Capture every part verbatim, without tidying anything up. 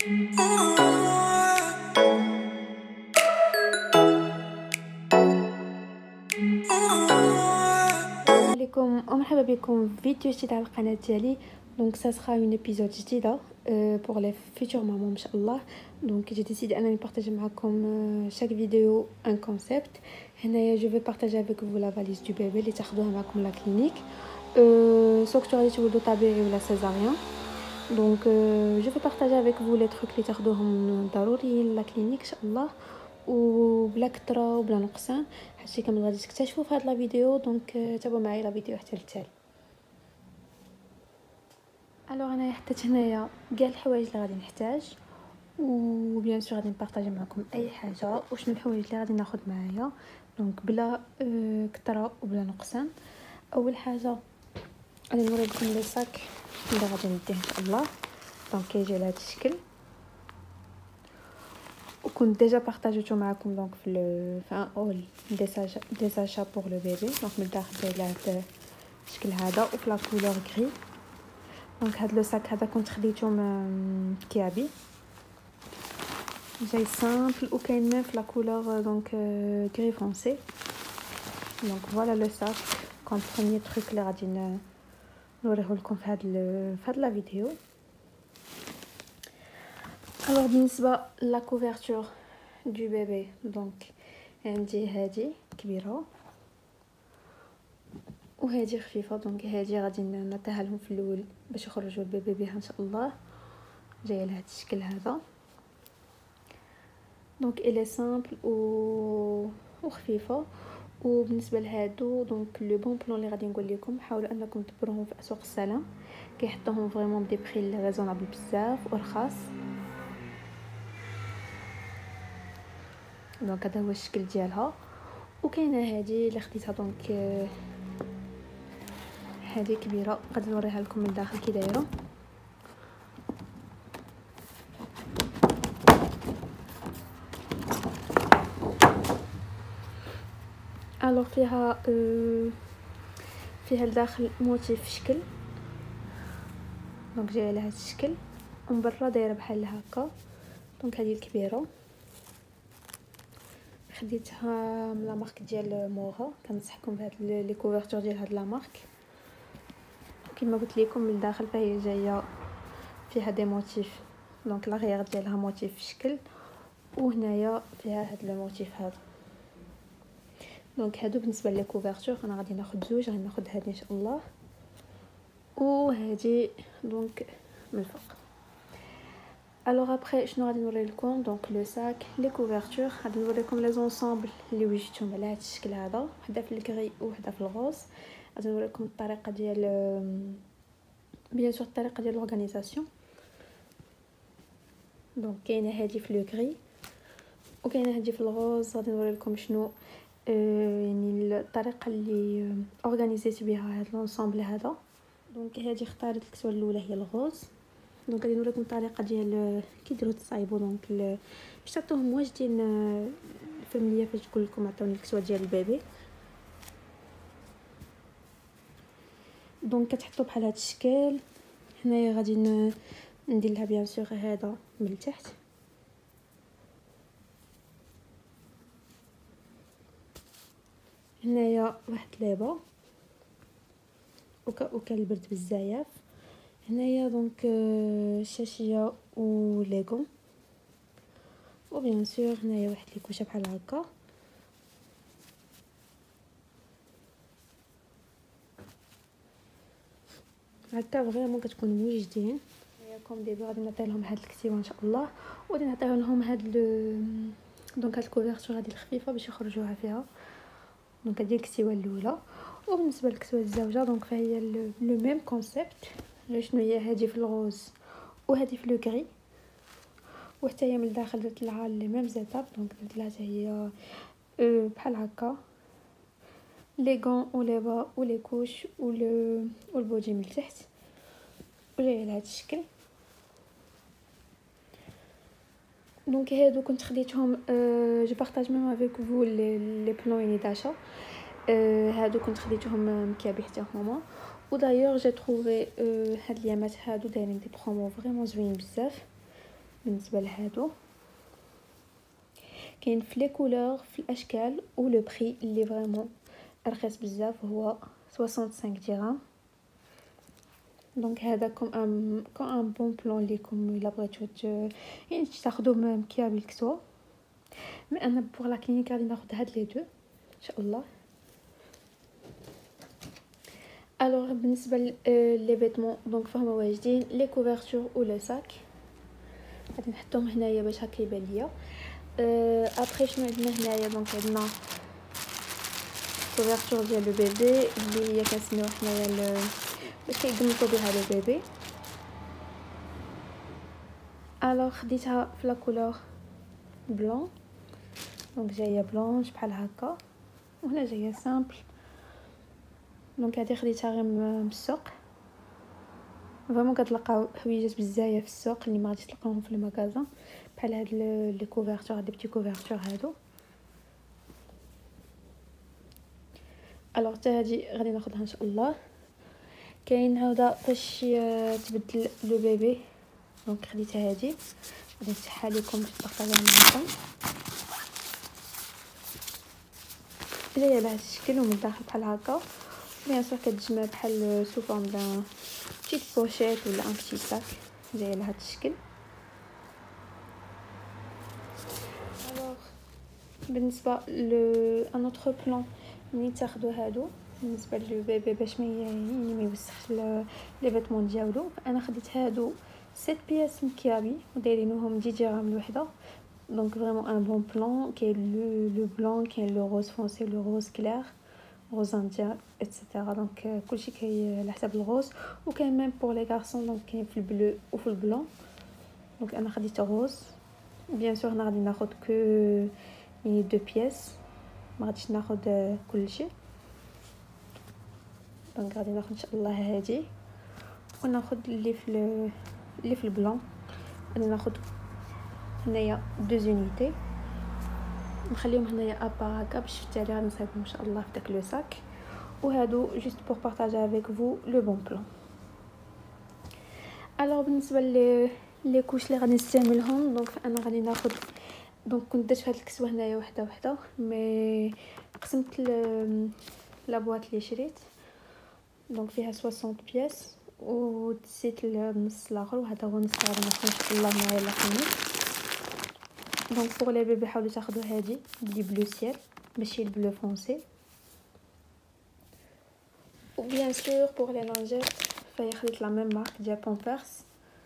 عليكم ومرحبا بكم في فيديو جديد على القناه ديالي. دونك سا سرا اون ابيزود جديده بور لي فيتور مامون ان شاء الله. دونك جي ديسيد انني نبارطاجي معكم شاك فيديو ان كونسيبت. هنايا جو في بارطاجي افيك فو لا فاليز دو بيبي اللي تاخذوها معكم لا كلينيك سواء غادي تولدوا طبيعي ولا سيزاريان. دونك جو في بارطاجي افيك فو لي تروك اللي تاخذوهم ضروريين لا كلينيك ان شاء الله، وبلا كثره وبلا نقصان. هادشي كامل غادي تكتشفوا في هاد لا فيديو. دونك تابعوا معايا لا فيديو حتى للتالي. الوغ انا حطيت هنايا كاع الحوايج اللي غادي نحتاج، وبيان سور غادي نبارطاجي معكم اي حاجه وشنو الحوايج اللي غادي ناخذ معايا. دونك بلا كثره وبلا نقصان. اول حاجه غادي نوريكم لي صاك اللي غادي نديه ان شاء الله. دونك كيجي على هذا الشكل، وكنت ديجا بارطاجيتو معكم دونك في لو في اول دي ساجا دي ساشا بور لو بيبي. دونك من الداخل جاي على هذا الشكل هذا وفي لا كولور غري. دونك هاد لو صاك هذا كنت خديته من كيابي، جاي سامبل وكاين ميم في لا كولور دونك غري فرونسي. دونك فوالا لو صاك كون بروميير تروك اللي غادي نوريه لكم في هاد في هاد لا فيديو. الوغ بالنسبه لا كوفرتور دو بيبي، دونك عندي هادي كبيره وهادي خفيفه. دونك هادي غادي نعطيها لهم في الاول باش يخرجوا البيبي بها ان شاء الله. جايه لهذا الشكل هذا. دونك الي سامبل و وخفيفه. وبالنسبه لهادو دونك لو بون بلون اللي غادي نقول لكم، حاولوا انكم تبروهم في اسواق السلام، كيحطوهم فريمون بدي بري ريزونابل بزاف ورخاص. دونك هذا هو الشكل ديالها. وكاينه هذه اللي خديتها دونك هذه كبيره، غادي نوريها لكم من الداخل كي دايره. الوغ فيها فيها الداخل موتيف شكل، دونك جايه على هذا الشكل، ومن برا دايره بحال هكا. دونك هذه الكبيره خديتها من لا مارك ديال مورا، كنصحكم بهاد لي كوفرتور ديال هاد لا مارك. كما قلت لكم من الداخل فهي جايه فيها دي موتيف، دونك لاغيير ديالها موتيف شكل، وهنايا فيها هاد لو موتيف هذا. دونك هادو بالنسبه لي كوفرتور انا غادي ناخذ زوج، غادي ناخذ هادي ان شاء الله وهادي دونك من الفوق. الوغ ابري شنو غادي نوري لكم؟ دونك لو ساك لي كوفرتور غادي نوريكم لي زونسامبل اللي وجدتهم على هذا الشكل هذا، وحده في الكري وحده في الغوص. غادي نوريكم الطريقه ديال بيان سور الطريقه ديال لورغانيزاسيون. دونك كاينه هذه في لو كري وكاينه هذه في الغوص. غادي نوري لكم شنو آه يعني الطريقه اللي اورغانيزيت بها هذا لونسامبل هذا. دونك هذه اختارت الكسوه الاولى هي الغوص. دونك غادي نوريكم الطريقه ديال كي ديروا تصايبوا دونك باش تعطوهم واجدين الفاميليا فاش تقول لكم عطوني الكسوه ديال البيبي. دونك كتحطوا بحال هذا الشكل. هنايا غادي ندير لها بيان سور هذا من التحت، هنايا واحد ليبا وكا وكا البرد بزاف. هنايا دونك شاشيه وليغون، وبيان سور هنايا واحد الكوشه بحال هكا. هكا فريمون كتكون موجدين. ياكم دابا غادي نعطي لهم هاد الكتيبه ان شاء الله، وغادي نعطيو لهم هاد دونك هاد الكوفرتور هذه الخفيفه باش يخرجوها فيها. دونك هذه الكتيبه الاولى. وبالنسبه للكسوه الزوجه دونك فهي لو ميم كونسيبت، غير شنو هي هذه في الغوز وهذه في لو كري، وحتى هي من الداخل درت لها لي ميم زيتاب. دونك درت لها حتى هي بحال هكا لي غون ولي با ولي كوش ولو والبودي من التحت، وجايه على هذا الشكل. دونك هادو كنت خديتهم أه جو بارطاج ميم افيك فو لي لي بلون يعني داشا. أه هادو كنت خديتهم من كيابي حتى هما. ودايوغ جي تروفي أه هاد اليامات هادو دايرين دي برومو فريمون زوين بزاف. بالنسبه لهادو كاين في لي كولور في الاشكال و لو بري اللي فريمون رخيص بزاف هو خمسة وستين درهم. دونك هذا كوم ان كوم ان بون بلان ليكم الا بغيتو يعني تاخذوا مكياب الكسوه. مي انا بوغ لا كلينيك غادي ناخذ هاد لي دو ان شاء الله. الوغ بالنسبه لي فيتمون دونك فهما واجدين لي كوفرتور و لو ساك غادي نحطهم هنايا باش هكا يبان ليا. ابري شنو عندنا هنايا دونك عندنا كوفرتور ديال لو بيبي اللي هي كنسميوها حنايا باش كيقمطوا بها لو بيبي. الوغ خديتها في لا كولور بلون دونك جايه بلونش بحال هكا وهنا جايه سامبل. دونك هذه خديتها غير من السوق. فريمون كتلقاو حويجات بزاف في السوق اللي ما غاديش تلقاوهم في المغازا بحال هاد لي كوفرتور هاد لي بتي كوفرتور هادو. الوغ حتى هادي غادي ناخذها ان شاء الله. كاين عاوده باش تبدل لو بيبي دونك خديتها هادي غادي نفتحها لكم باش نبارطاجيها معكم. جايه بهذا الشكل ومن الداخل بحال هكا بيان سور كتجمع بحال سو فورم دان بتيت بوشيت ولا ان بتي ساك جايه لهذا الشكل. الوغ بالنسبه لو ان اوتر بلان ملي تاخذوا هادو بالنسبه للو بيبي باش ما يعني ما يوسخش لي فيتمون ديالو. انا خديت هادو ست بياس مكيابي ودايرينهم دي درهم الوحده. دونك فريمون ان بون بلان. كاين لو لو بلون كاين لو روز فونسي لو روز كلير روز انديان ايتترا. دونك كلشي كاين على حسب الغوز وكاين ميم بور لي غارسون دونك كاين في البلو وفي البلون. دونك انا خديت روز بيان سور انا غادي ناخذ كو يعني دو بياس ما غاديش ناخذ كلشي. دونك غادي ناخذ ان شاء الله هادي وناخذ اللي في اللي في البلون. غادي ناخذ هنايا دو زونيتي نخليهم هنايا ابار هكا باش في التالي غادي نصايبهم ان شاء الله في داك لو ساك. وهادو جوست بور بارطاجي افيك فو لو بون بلان. الوغ بالنسبه لي لي كوش اللي غادي نستعملهم دونك انا غادي ناخذ دونك كنت درت هاد الكسوه هنايا وحده وحده مي قسمت لا بواط اللي شريت دونك فيها ستين بياس ودزيت النص الاخر وهذا هو النص غادي ناخذ ان شاء الله معايا لاخرين. دونك بوغ لي بيبي حاولوا تاخذوا هادي بلي بلو سيل ماشي البلو فونسي. و بيان سور بوغ لي لانجيت فهي خديت لا ميم مارك ديال بامبرس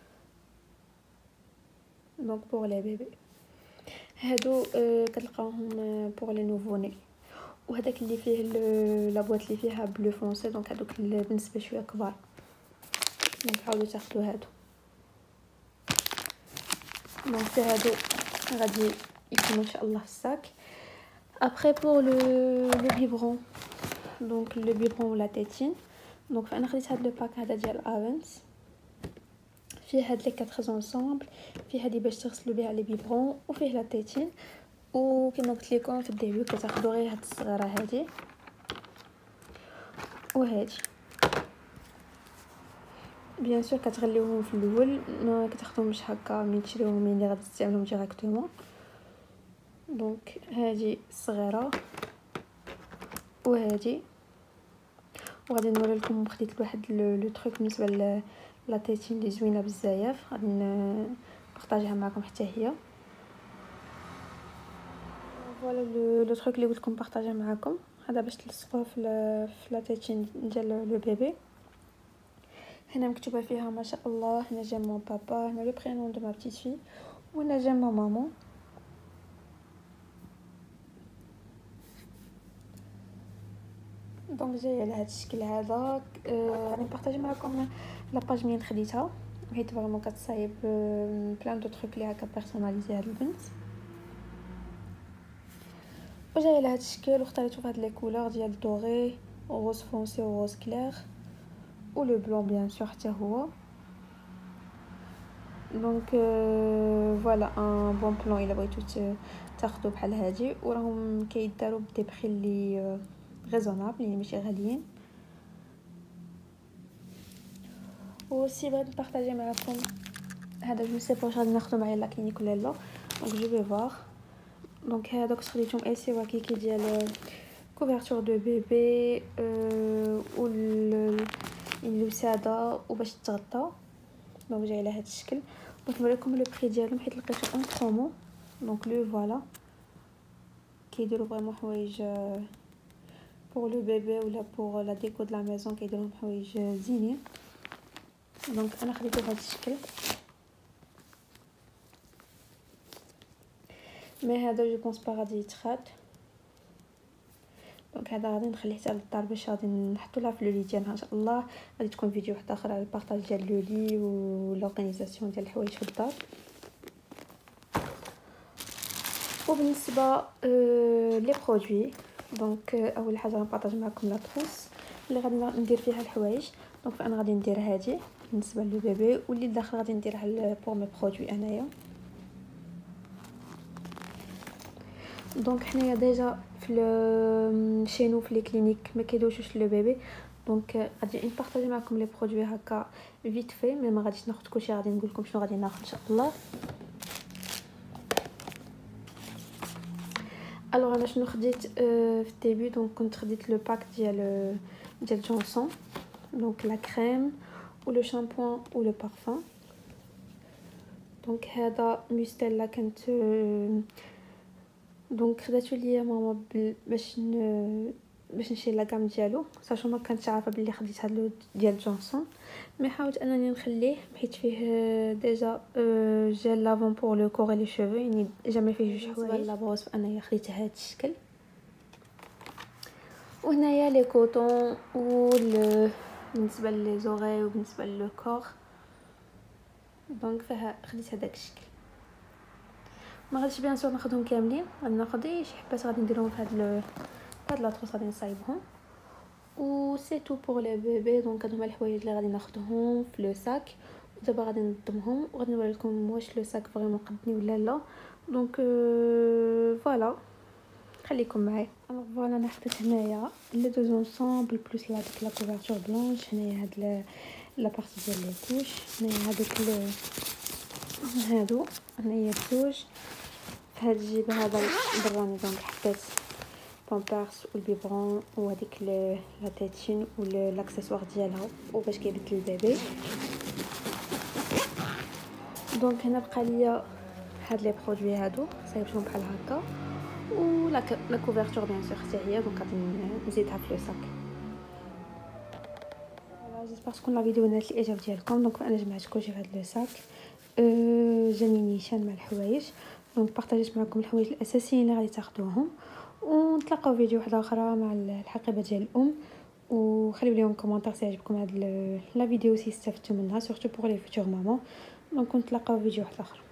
دونك بوغ لي بيبي. هادو آه كتلقاوهم بوغ لي نوفوني وهداك اللي فيه لا بواط اللي فيها بلو فونسي دونك هادوك بالنسبه شويه كبار. دونك حاولوا تاخذوا هادو. دونك هادو غادي يكونوا ان شاء الله في الساك. ابري بور لو لو بيبرون دونك لو بيبرون ولا تيتين دونك فانا خديت هاد لو باك هذا ديال افنس فيه هاد لي كاتر زونسامبل فيه هادي باش تغسلوا بها لي بيبرون وفيه لا تيتين. وكما قلت لكم في الديبي كتاخذوا غير هاد الصغيره هادي وهادي بيان سور كتغليوهم في الاول ما كتاخذوهمش هكا من تشريوهم ملي غادي تستعملوهم ديريكتومون. دونك هادي الصغيره وهادي وغادي نوري لكم خديت واحد لو تروك بالنسبه ل لا تيتين اللي زوينه بزاف غادي نبارطاجيها معكم حتى هي. فوالا لو لو تروك اللي قلت لكم بارطاجيه معكم هذا باش تلصقوه في في لا تيتين ديال لو بيبي. هنا مكتوبه فيها ما شاء الله هنا جا مون بابا هنا لو برينون دو ما بتيت في وهنا جا مون مامون. دونك جايه على هذا الشكل هذا. غادي نبارطاجي معكم لاباج منين خديتها حيت فريمون كتصايب بلان دو تروك لي هكا بيرسوناليزي هاد البنت. وجايه على هذا الشكل واختاريتو في هاد لي كولور ديال دوري روز فونسي وروز كلير ولو بلون بيان سور حتى هو. دونك فوالا ان بون بلان الا بغيتو تاخذوا بحال هادي وراهم كيداروا بدي بخي لي ريزونابل يعني ماشي غاليين. و سي بغيت نبارطاجي معكم هذا جو سي با واش غادي ناخذو معايا لا كلينيك ولا لا، دونك جو في فوار. دونك هذا كنت خديتهم ايسي واكيكي ديال كوفرتور دو بيبي أه و الوساده وباش تغطى. دونك جاي على هذا الشكل. دونك نوريكم لو بري ديالهم حيت لقيتو اون برومو. دونك لو فوالا كيديروا فريمون حوايج pour le bébé ولا pour la déco de la maison، كيديروا حوايج زينين. دونك انا خديته بهذا الشكل. مي هذا جو بونس با غادي يتخاد. دونك هذا غادي نخليه حتى للدار باش غادي نحطو لها في لو لي ديالها ان شاء الله. غادي تكون فيديو واحد اخر على البارطاج ديال لو لي و لورغانيزاسيون ديال الحوايج في الدار. وبالنسبه أه لي برودوي، دونك اول حاجه غنبارطاج معكم لا تروس اللي غادي ندير فيها الحوايج. دونك فانا غادي ندير هذه بالنسبه للو بيبي، واللي الداخل غادي نديرها بور مي برودوي انايا. دونك حنايا ديجا في شينو في لي كلينيك ما كيدوشوش لو بيبي، دونك غادي نبارطاجي معكم لي برودوي هكا فيت في، مي ما غاديش ناخذ كلشي، غادي نقول لكم شنو غادي ناخذ ان شاء الله. الوغ انا شنو خديت أه في الديبي، دونك كنت خديت لو باك ديال ديال جونسون، دونك لا كريم و لو شامبوان و لو بارفان. دونك هذا ميستيلا كانت أه دونك خداتو ليا ماما باش ن... باش نشري لا غام ديالو، صافي ما كنتش عارفه بلي خديت هذا ديال جونسون، مي حاولت انني نخليه حيت فيه ديجا جيل لافون بور لو كور لي شوفو، يعني جامي فيه جوج حوايج. لا بوس انايا خديت هذا الشكل. وهنايا لي كوطون و بالنسبه لي زوغي وبالنسبه لو كور. دونك فيها خديت هذاك الشكل. ما غاديش بيان سور ناخذهم كاملين، غادي ناخذ شي حبات غادي نديرهم في هاد هاد لاطروس غادي نصايبهم و سي تو بور لي بيبي. دونك هادو هما الحوايج اللي غادي ناخذهم في لو ساك. ودابا غادي ننظمهم وغادي نوري لكم واش لو ساك فريمون قدني ولا لا. دونك فوالا خليكم معايا. الوغ فوالا انا حطيت هنايا لي دو زونسومبل بلس لا ديك لا كوفرتور بلونش. هنايا هاد لا بارتي ديال لي كوش، هنايا هادوك هادو هنايا بزوج في هاد الجيب هذا براني. دونك حطيت بامبارس والبيبرون وهذيك لا تيتين والاكسسوار ديالها وباش كيبدل البيبي. دونك هنا بقى ليا هاد لي برودوي هادو صايبتهم بحال هكا، و لا كوفرتور بيان سور حتى هي. دونك غادي نزيدها في لو ساك. فوالا جيسبر تكون لا فيديو نالت الاعجاب ديالكم. دونك انا جمعت كلشي في هاد لو ساك. أه جاني نيشان مع الحوايج. دونك بارطاجيت معكم الحوايج الاساسيين اللي غادي تاخذوهم، ونتلاقاو فيديو واحد اخرى مع الحقيبه ديال الام. وخليو لي كومونتير سي عجبكم هاد لا فيديو سي استفدتوا منها، سورتو بور لي فيتور مامون. دونك نتلاقاو فيديو واحد اخر.